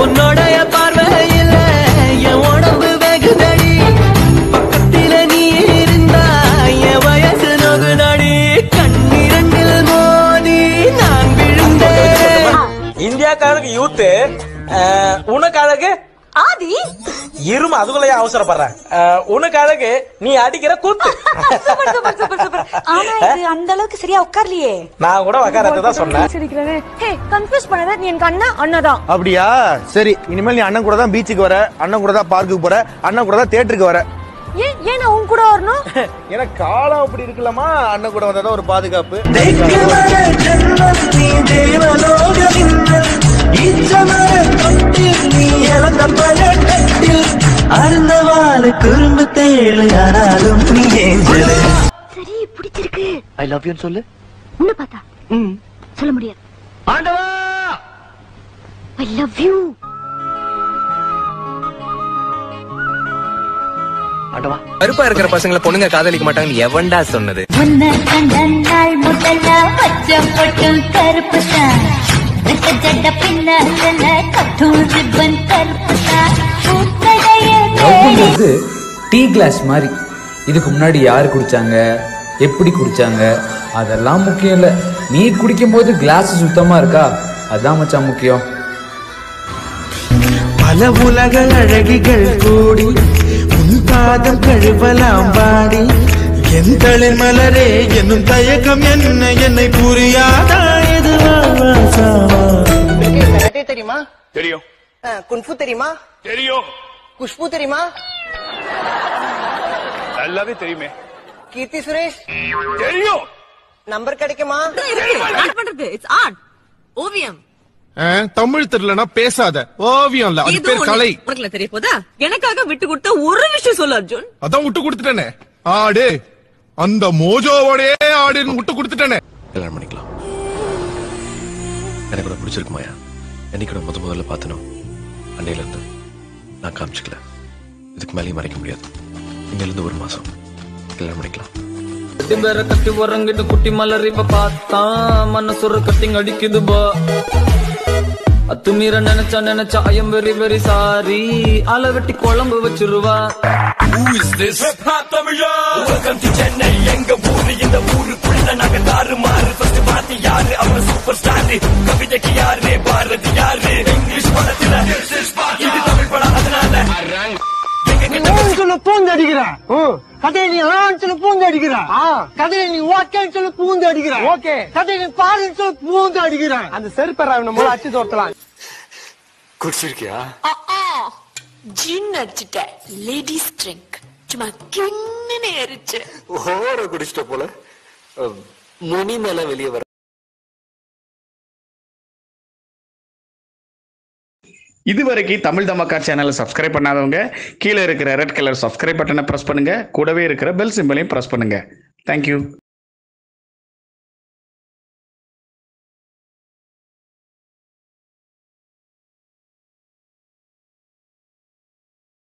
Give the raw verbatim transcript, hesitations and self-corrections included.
உன்னோடைய பார்வையில என் உடம்பு வெகுதடி பக்கத்தில நீ இருந்தா என் வயசு நோகுதடி கண்ணிரண்டில் மோதி நான் விழுந்தேன். இந்தியாக்காரருக்கு யூத்து உனக்கு அழகு ஆதி இருமா அதுக்குள்ள அவசரப்படுறேன். உனக்கு அழகு நீ அடிக்கிற கூத்து. ஆனா இது அந்த அளவுக்கு சரியா உட்கார்லையே. நான் கூட உட்காரதான் சொன்னேன். ஹே கன்ஃபியூஸ் பண்ணாத நீ எனக்கு அண்ணா அண்ணாதான். அப்படியா சரி இனிமேல் நீ அண்ணன் கூட தான் பீச்சுக்கு வர, அண்ணன் கூட தான் பார்க்குக்கு போற, அண்ணன் கூட தான் தியேட்டருக்கு வர. ஏன் ஏன் நான் உன் கூட வரணும்? ஏன்னா காலம் அப்படி இருக்கலாமா, அண்ணன் கூட வந்தாதான் ஒரு பாதுகாப்பு. குறும்பு தேழு யாராலும் நீ ஏஞ்சலு. சரி பிடிச்சிருக்கு. ஐ லவ் யூ சொல்லு. உன்னை பார்த்தா சொல்ல முடியாது. ஆண்டவா ஐ லவ் யூ. ஆண்டவா கருப்பா இருக்கிற பசங்களை பொண்ணுங்க காதலிக்க மாட்டாங்கன்னு எவன்டா சொன்னது? உன்னை கண்ட நாள் முதல்ல பச்சை பட்டும் கருப்பு தான். ஜட பின்னால கட்டும் ரிப்பன் கருப்பு தான். இது டீ கிளாஸ் மாதிரி. இதுக்கு முன்னாடி யாரு குடிச்சாங்க, எப்படி குடிச்சாங்க அதெல்லாம் முக்கியம் இல்ல. நீ குடிக்கும் போது கிளாஸ் சுத்தமா இருக்கா அதான் மச்சான் முக்கியம். பல உலக அழகிகள் கூடி உன் பாதம் கழுவலாம் பாடி என் தலை மலரே என்னும் தயக்கம் என்ன என்னை புரியாதா இது தெரியுமா? தெரியும். குன்ஃபு தெரியுமா? தெரியும். குஷ்பு தெரியுமா? நல்லாவே தெரியுமே. கீர்த்தி சுரேஷ் தெரியும். நம்பர் கிடைக்குமா? பண்றது இட்ஸ் ஆர்ட். ஓவியம். தமிழ் தெரியலனா பேசாத. ஓவியம் இல்ல அது பேர் கலை. உனக்குல தெரிய போதா? எனக்காக விட்டு கொடுத்த ஒரு விஷயம் சொல்லு அர்ஜுன். அதான் விட்டு கொடுத்துட்டேனே. ஆடு அந்த மோஜோவோடே ஆடுன்னு விட்டு கொடுத்துட்டேனே. கல்யாணம் பண்ணிக்கலாம். எனக்கு கூட பிடிச்சிருக்குமாயா? என்னைக்கு கூட முத முதல்ல பார்த்தனும் அன்னையில இருந்து நான் காமிச்சுக்கல. இதுக்கு மேலேயும் மறைக்க முடியாது. இன்னையில இருந்து ஒரு மாசம் கல்யாணம் பண்ணிக்கலாம். வேற கட்டி உறங்கிட்டு குட்டி மலர் இவ பார்த்தா மனசுற கட்டிங் அடிக்குது பா. அத்துமீற நினைச்சா நினைச்சா ஐயம் வெரி வெரி சாரி. ஆள வெட்டி குழம்பு வச்சிருவா. எங்க ஊரு இந்த ஊருக்குள்ள நாங்க தாறு மாறு. ஃபர்ஸ்ட் பாத்தி யாரு அவன் சூப்பர் ஸ்டார். கவிதைக்கு யாரு பாரதி யாரு. இங்கிலீஷ் படத்துல இது தமிழ் படம் அதனால சொல்ல பூந்து அடிக்கிறான். கதையை நீ ஆண் சொல்ல பூந்து அடிக்கிறான். கதையை நீ ஓகேன்னு சொல்ல பூந்து அடிக்கிறான். ஓகே கதையை நீ பாருன்னு சொல்ல பூந்து அடிக்கிறான். அந்த செருப்பை நம்ம அச்சு தோட்டலாம். குடிச்சிருக்கியா? ஜின் அடிச்சிட்ட. Ladies drink. சும்மா கிண்ணு ஏறிச்சு. ஓர குடிச்சிட்ட போல. முனி மேல வெளியே வர. இதுவரைக்கும் தமிழ் தமக்கா சேனலை சப்ஸ்கிரைப் பண்ணாதவங்க கீழே இருக்கிற ரெட் கலர் சப்ஸ்கிரைப் பட்டனை பிரஸ் பண்ணுங்க. கூடவே இருக்கிற பெல் சிம்பலையும் பிரஸ் பண்ணுங்க. தேங்க்யூ.